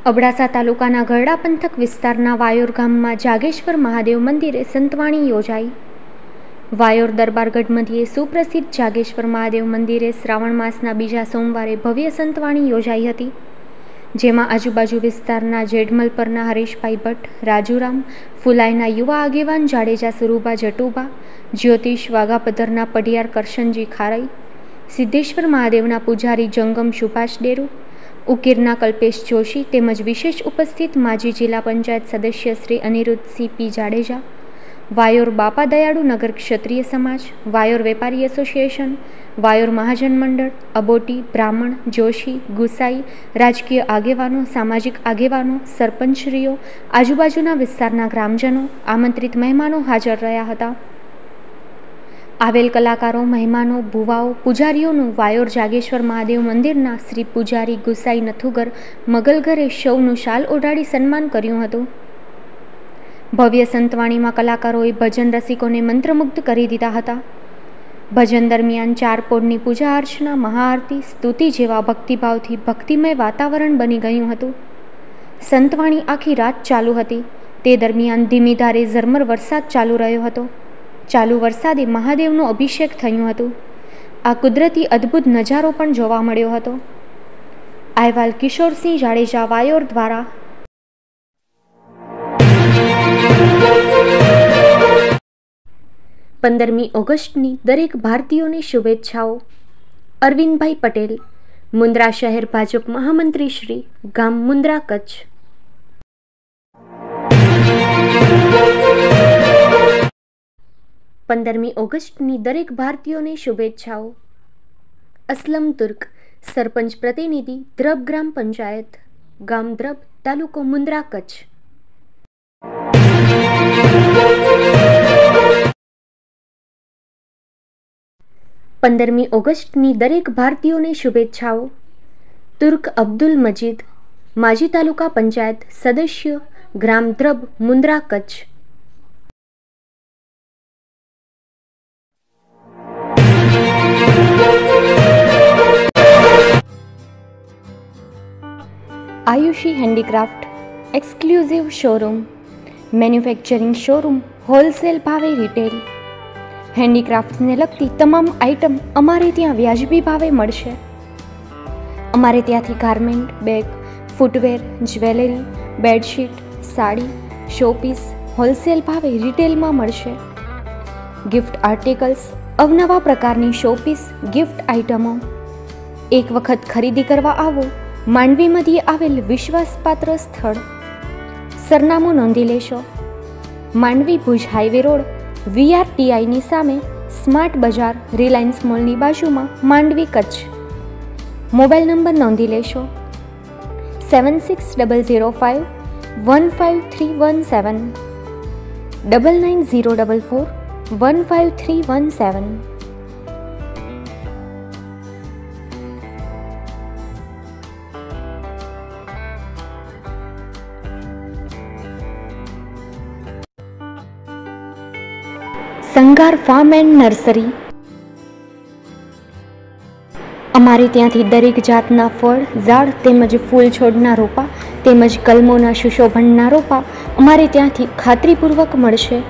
અબડાસા તાલુકાના ગરડા પંથક વિસ્તારના વાયોર ગામમાં જાગેશ્વર મહાદેવ મંદિરે સંતવાણી યોજાઈ। વાયોર દરબારગઢ મધ્યે સુપ્રસિદ્ધ જાગેશ્વર મહાદેવ મંદિરે શ્રાવણ માસના બીજા સોમવારે ભવ્ય સંતવાણી યોજાઈ હતી, જેમાં આજુબાજુ વિસ્તારના જેડમલ પરના હરેશભાઈ ભટ્ટ, રાજુરામ, ફુલાઈના યુવા આગેવાન જાડેજા સુરુબા જટુબા, જ્યોતિષ વાઘાપધરના પડિયાર કરશનજી ખારાઈ, સિદ્ધેશ્વર મહાદેવના પૂજારી જંગમ સુભાષ ડેરુ, ઉકેરના કલ્પેશ જોશી તેમજ વિશેષ ઉપસ્થિત માજી જિલ્લા પંચાયત સદસ્ય શ્રી અનિરુદ્ધસિંહ પી જાડેજા, વાયોર બાપા દયાળુ નગર ક્ષત્રિય સમાજ, વાયોર વેપારી એસોસિએશન, વાયોર મહાજન મંડળ, અબોટી, બ્રાહ્મણ, જોશી, ગુસાઈ, રાજકીય આગેવાનો, સામાજિક આગેવાનો, સરપંચશ્રીઓ, આજુબાજુના વિસ્તારના ગ્રામજનો, આમંત્રિત મહેમાનો હાજર રહ્યા હતા। આવેલ કલાકારો, મહેમાનો, ભુવાઓ, પૂજારીઓનું વાયોર જાગેશ્વર મહાદેવ મંદિરના શ્રી પૂજારી ગુસાઈ નથુગર મગલઘરે સૌનું શાલ ઓઢાડી સન્માન કર્યું હતું। ભવ્ય સંતવાણીમાં કલાકારોએ ભજન રસિકોને મંત્રમુગ્ધ કરી દીધા હતા। ભજન દરમિયાન 4 પોળની પૂજા અર્ચના, મહાઆરતી, સ્તુતિ જેવા ભક્તિભાવથી ભક્તિમય વાતાવરણ બની ગયું હતું। સંતવાણી આખી રાત ચાલુ હતી। તે દરમિયાન ધીમી ધારે ઝરમર વરસાદ ચાલુ રહ્યો હતો। ચાલુ વરસાદે મહાદેવનો અભિષેક થયું હતું। આ કુદરતી અદ્ભુત નજારો પણ જોવા મળ્યો હતો। અહેવાલ કિશોરસિંહ જાડેજા, વાયોર દ્વારા। પંદરમી ઓગસ્ટની દરેક ભારતીયોને શુભેચ્છાઓ। અરવિંદભાઈ પટેલ, મુન્દ્રા શહેર ભાજપ મહામંત્રી શ્રી, ગામ મુન્દ્રા, કચ્છ। 15મી ઓગસ્ટની દરેક ભારતીયોને શુભેચ્છાઓ। અસલમ તુર્ક, સરપંચ પ્રતિનિધિ, દ્રબ ગ્રામ પંચાયત, ગામ દ્રબ, તાલુકો મુન્દ્રા, કચ્છ। 15મી ઓગસ્ટની દરેક ભારતીયોને શુભેચ્છાઓ। તુર્ક અબ્દુલ મજીદ, માજી તાલુકા પંચાયત સદસ્ય, ગ્રામ દ્રબ, Mundra, Kutch. Ayushi handicraft exclusive showroom, manufacturing showroom, wholesale ભાવે રિટેલ, હેન્ડીક્રાફ્ટ્સને લગતી તમામ આઇટમ અમારે ત્યાં વ્યાજબી ભાવે મળશે। અમારે ત્યાંથી garment, bag, footwear, jewellery, bedsheet, sari, showpiece wholesale ભાવે રિટેલમાં મળશે। ગિફ્ટ આર્ટિકલ્સ, અવનવા પ્રકારની શોપીસ, ગિફ્ટ આઇટમો। એક વખત ખરીદી કરવા આવો। માંડવી મધ્યે આવેલ વિશ્વાસપાત્ર સ્થળ। સરનામું નોંધી લેશો। માંડવી ભુજ હાઈવે રોડ, VRTIની સામે, સ્માર્ટ બજાર, રિલાયન્સ મોલની બાજુમાં, માંડવી, કચ્છ। મોબાઈલ નંબર નોંધી લેશો। 7605 15317 9904 15317। Sangar farm and nursery. અમારે ત્યાંથી દરેક જાતના ફળ, ઝાડ તેમજ ફૂલ છોડના રોપા તેમજ કલમોના સુશોભનના રોપા અમારે ત્યાંથી ખાતરીપૂર્વક મળશે।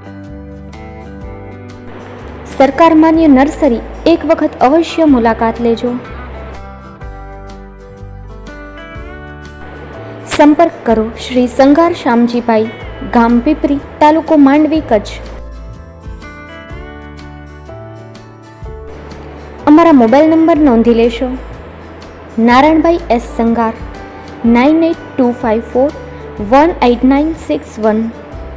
સરકાર માન્ય નર્સરી, એક વખત અવશ્ય મુલાકાત લેજો। સંપર્ક કરો શ્રી સંગાર શામજીભાઈ, ગામ પીપરી, તાલુકો માંડવી, કચ્છ। અમારા મોબાઈલ નંબર નોંધી લેશો। નારાયણભાઈ S સંગાર 98254 18961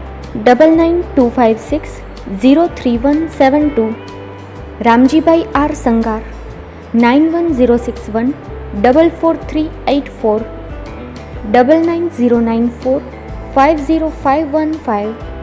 99256 03172। રામજીભાઈ R સંગાર 91061 44384 99094 50515।